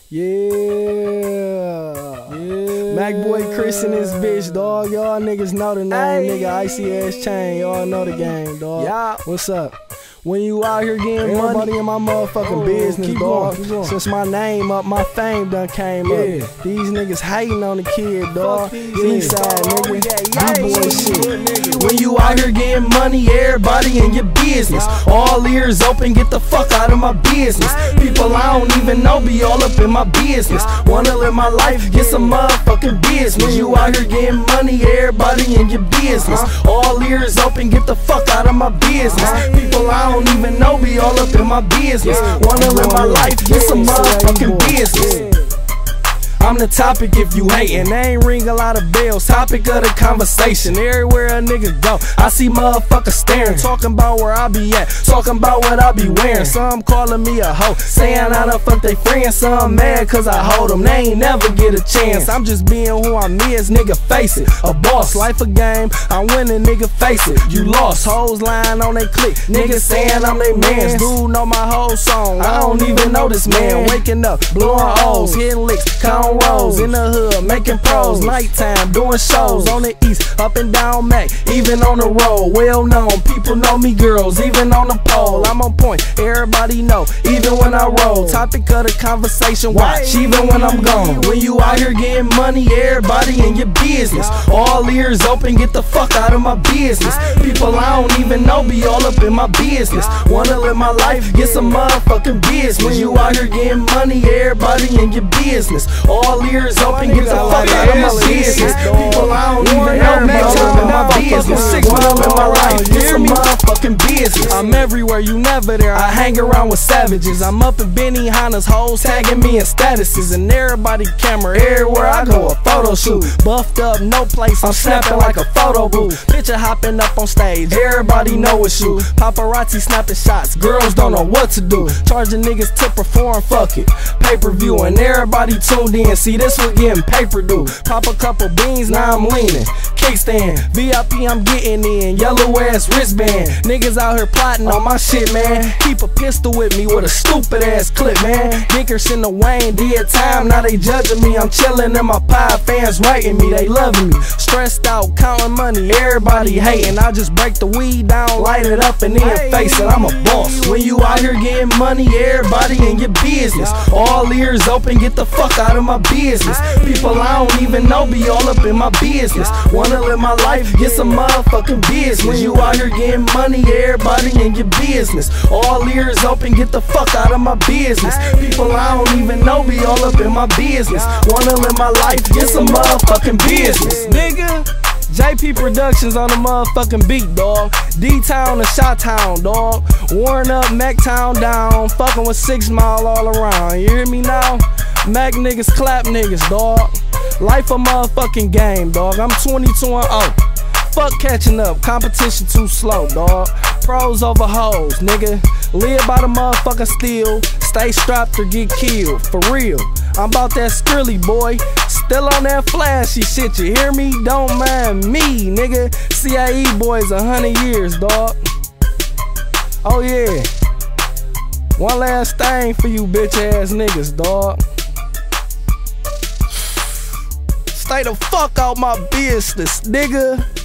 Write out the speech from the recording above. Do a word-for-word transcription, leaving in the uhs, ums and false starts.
Yeah. Yeah. Mac Boy Chris and his bitch, dog. Y'all niggas know the name, hey. Nigga. Icy Ass Chain. Y'all know the game, dog. Yeah. What's up? When you out here getting Everybody money in my motherfucking oh, business, dog. Going, going. Since my name up, my fame done came yeah. up. These niggas hating on the kid, dog. Eastside, nigga. B-boy shit. When you out here getting money, everybody in your business. All ears open, get the fuck out of my business. People I don't even know be all up in my business. Wanna live my life, get some motherfucking business. You out here getting money, everybody in your business. All ears open, get the fuck out of my business. People I don't even know be all up in my business. Wanna live my life, get some motherfucking business. I'm the topic if you hatin', they ain't ring a lot of bells. Topic of the conversation, everywhere a nigga go I see motherfuckers staring, talking about where I be at, talking about what I be wearing. Some calling me a hoe, saying I done fuck they friends. Some mad cause I hold them, they ain't never get a chance. I'm just being who I'm is, nigga face it. A boss, life a game, I'm winning, nigga face it. You lost, hoes lying on they click, niggas saying I'm they mans. Dude know my whole song, I don't even know this man. Waking up, blowing O's, hitting licks, count rolls in the hood, making pros. Nighttime, doing shows on the east, up and down Mac, even on the road. Well known, people know me, girls, even on the pole. I'm on point, everybody know, even when I roll. Topic of the conversation, watch, even when I'm gone. When you out here getting money, everybody in your business. All ears open, get the fuck out of my business. People I don't even know be all up in my business. Wanna live my life, get some motherfucking business. When you out here getting money, everybody in your business. All ears open, get the fuck out of my business. People I don't even know be all up in my business. Wanna live my life, get some motherfucking business. I'm everywhere, you never there. I hang around with savages. I'm up in Benny Hanna's hoes, tagging me in statuses, and everybody camera everywhere I go. A photo shoot, buffed up, no place. I'm snapping like a photo booth. Picture hopping up on stage, everybody know it's you. Paparazzi snapping shots, girls don't know what to do. Charging niggas to perform, fuck it. Pay per view, and everybody tuned in. See, this was getting paper due. Pop a couple beans, now I'm leaning. Kickstand, V I P, I'm getting in. Yellow ass wristband. Niggas out here plotting on my shit, man. Keep a pistol with me with a stupid ass clip, man. Dickerson the Wayne did time, now they judging me. I'm chilling in my pie, fans writing me, they loving me. Stressed out, counting money, everybody hating. I just break the weed down, light it up, and then face it. I'm a boss. When you out here getting money, everybody in your business. All ears open, get the fuck out of my business. People I don't even know be all up in my business. Wanna live my life, get some motherfucking business. When you out here getting money, everybody in your business. All ears open, get the fuck out of my business. People I don't even know be all up in my business. Wanna live my life, get some motherfucking business, nigga. J P Productions on the motherfucking beat, dog. D-Town to Shot-Town, dog. Warren up, Mac-Town down. Fucking with Six Mile all around. You hear me now? Mac niggas clap niggas, dog. Life a motherfucking game, dog. I'm twenty-two and oh. Fuck catching up, competition too slow, dog. Pros over hoes, nigga. Live by the motherfucking steel. Stay strapped or get killed, for real. I'm about that Skrilly, boy. Still on that flashy shit, you hear me? Don't mind me, nigga. C I E boys a hundred years, dog. Oh yeah. One last thing for you bitch ass niggas, dog. Stay the fuck out my business, nigga.